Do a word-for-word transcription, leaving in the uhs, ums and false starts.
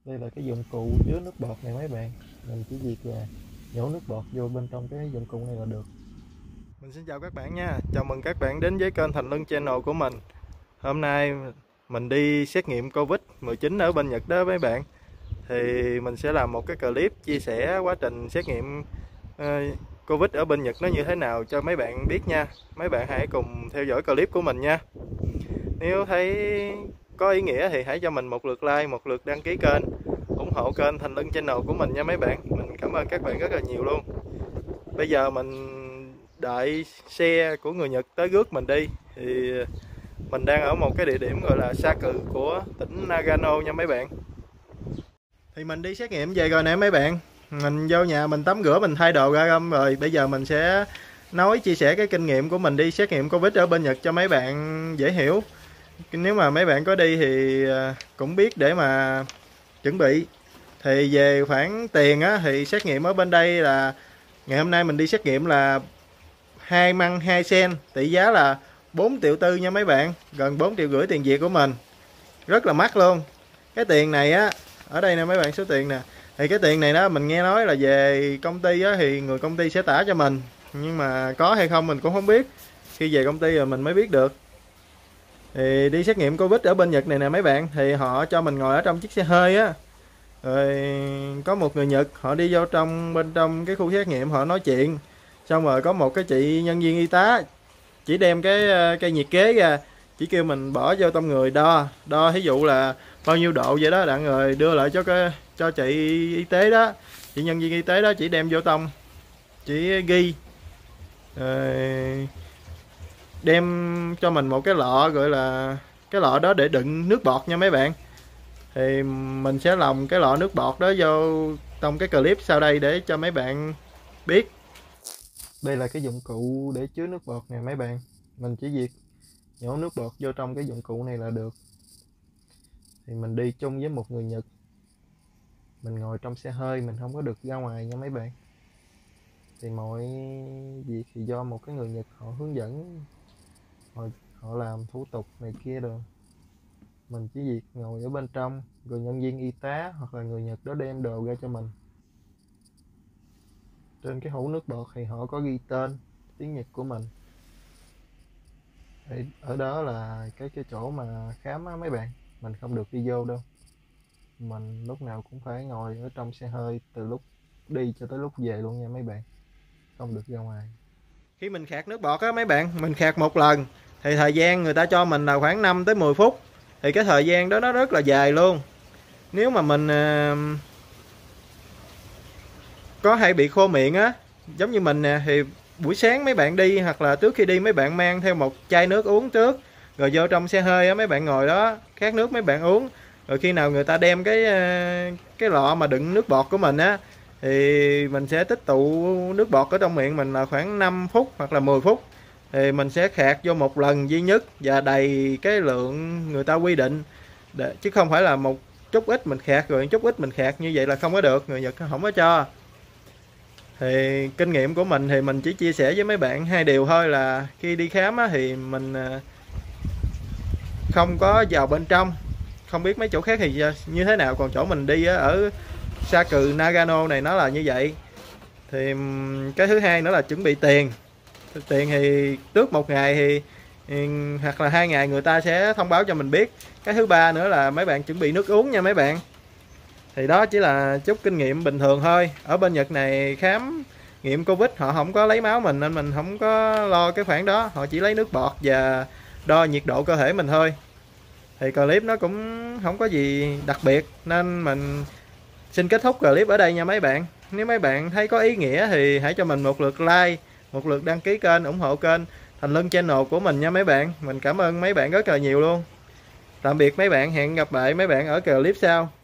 Đây là cái dụng cụ chứa nước bọt này mấy bạn. Mình chỉ việc là nhổ nước bọt vô bên trong cái dụng cụ này là được. Mình xin chào các bạn nha. Chào mừng các bạn đến với kênh Thành Lân Channel của mình. Hôm nay mình đi xét nghiệm Covid mười chín ở bên Nhật đó mấy bạn. Thì mình sẽ làm một cái clip chia sẻ quá trình xét nghiệm uh, Covid ở bên Nhật nó như thế nào cho mấy bạn biết nha. Mấy bạn hãy cùng theo dõi clip của mình nha. Nếu thấy có ý nghĩa thì hãy cho mình một lượt like, một lượt đăng ký kênh, ủng hộ kênh Thành Lân Channel của mình nha mấy bạn. Mình cảm ơn các bạn rất là nhiều luôn. Bây giờ mình đợi xe của người Nhật tới rước mình đi. Thì mình đang ở một cái địa điểm gọi là Saku của tỉnh Nagano nha mấy bạn. Thì mình đi xét nghiệm về rồi nè mấy bạn. Mình vô nhà mình tắm rửa, mình thay đồ ra gom rồi. Bây giờ mình sẽ nói chia sẻ cái kinh nghiệm của mình đi xét nghiệm Covid ở bên Nhật cho mấy bạn dễ hiểu. Nếu mà mấy bạn có đi thì cũng biết để mà chuẩn bị. Thì về khoản tiền á, thì xét nghiệm ở bên đây là ngày hôm nay mình đi xét nghiệm là hai măng hai sen, tỷ giá là bốn triệu tư nha mấy bạn, gần bốn triệu rưỡi tiền Việt của mình, rất là mắc luôn. Cái tiền này á, ở đây nè mấy bạn, số tiền nè, thì cái tiền này đó mình nghe nói là về công ty á, thì người công ty sẽ trả cho mình, nhưng mà có hay không mình cũng không biết, khi về công ty rồi mình mới biết được. Thì đi xét nghiệm Covid ở bên Nhật này nè mấy bạn, thì họ cho mình ngồi ở trong chiếc xe hơi á, rồi có một người Nhật họ đi vô trong bên trong cái khu xét nghiệm, họ nói chuyện, xong rồi có một cái chị nhân viên y tá chỉ đem cái cây nhiệt kế ra, chỉ kêu mình bỏ vô trong người đo đo ví dụ là bao nhiêu độ vậy đó, đặng rồi đưa lại cho cái cho chị y tế đó, chị nhân viên y tế đó chỉ đem vô trong, chỉ ghi rồi đem cho mình một cái lọ, gọi là cái lọ đó để đựng nước bọt nha mấy bạn. Thì mình sẽ lồng cái lọ nước bọt đó vô trong cái clip sau đây để cho mấy bạn biết. Đây là cái dụng cụ để chứa nước bọt nè mấy bạn. Mình chỉ việc nhổ nước bọt vô trong cái dụng cụ này là được. Thì mình đi chung với một người Nhật, mình ngồi trong xe hơi, mình không có được ra ngoài nha mấy bạn. Thì mọi việc thì do một cái người Nhật họ hướng dẫn, họ, họ làm thủ tục này kia rồi. Mình chỉ việc ngồi ở bên trong, rồi nhân viên y tá hoặc là người Nhật đó đem đồ ra cho mình. Trên cái hũ nước bọt thì họ có ghi tên tiếng Nhật của mình. Ở đó là cái cái chỗ mà khám á mấy bạn, mình không được đi vô đâu. Mình lúc nào cũng phải ngồi ở trong xe hơi từ lúc đi cho tới lúc về luôn nha mấy bạn, không được ra ngoài. Khi mình khạc nước bọt á mấy bạn, mình khạc một lần thì thời gian người ta cho mình là khoảng năm tới mười phút. Thì cái thời gian đó nó rất là dài luôn. Nếu mà mình uh, có hay bị khô miệng á, giống như mình nè, thì buổi sáng mấy bạn đi hoặc là trước khi đi mấy bạn mang theo một chai nước uống trước, rồi vô trong xe hơi á mấy bạn ngồi đó khát nước mấy bạn uống, rồi khi nào người ta đem cái cái lọ mà đựng nước bọt của mình á, thì mình sẽ tích tụ nước bọt ở trong miệng mình là khoảng năm phút hoặc là mười phút. Thì mình sẽ khạc vô một lần duy nhất và đầy cái lượng người ta quy định, để, chứ không phải là một chút ít mình khạc rồi chút ít mình khạc, như vậy là không có được, người Nhật không có cho. Thì kinh nghiệm của mình thì mình chỉ chia sẻ với mấy bạn hai điều thôi, là khi đi khám á, thì mình không có vào bên trong, không biết mấy chỗ khác thì như thế nào, còn chỗ mình đi á, ở Saku Nagano này nó là như vậy. Thì cái thứ hai nữa là chuẩn bị tiền. Tiền thì trước một ngày thì, thì hoặc là hai ngày người ta sẽ thông báo cho mình biết. Cái thứ ba nữa là mấy bạn chuẩn bị nước uống nha mấy bạn. Thì đó chỉ là chút kinh nghiệm bình thường thôi. Ở bên Nhật này khám nghiệm Covid họ không có lấy máu mình, nên mình không có lo cái khoản đó. Họ chỉ lấy nước bọt và đo nhiệt độ cơ thể mình thôi. Thì clip nó cũng không có gì đặc biệt, nên mình xin kết thúc clip ở đây nha mấy bạn. Nếu mấy bạn thấy có ý nghĩa thì hãy cho mình một lượt like, một lượt đăng ký kênh, ủng hộ kênh Thành Lân Channel của mình nha mấy bạn. Mình cảm ơn mấy bạn rất là nhiều luôn. Tạm biệt mấy bạn, hẹn gặp lại mấy bạn ở clip sau.